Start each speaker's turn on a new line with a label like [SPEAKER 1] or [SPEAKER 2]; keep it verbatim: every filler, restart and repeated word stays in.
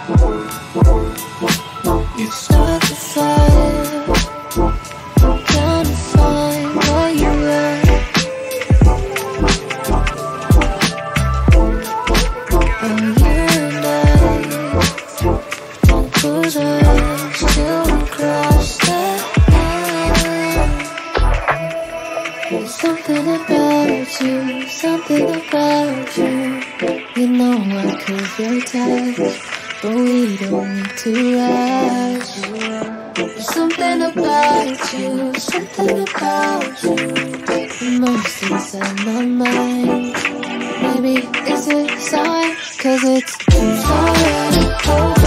[SPEAKER 1] You start the fire, trying to find where you were. Oh, you and I, close our eyes till we cross that line. There's something about you, something about you. You know I could very touch, but we don't need to rush. There's something about you, something about you. Immersed inside my mind. Maybe it's a sign, cause it's too sorry.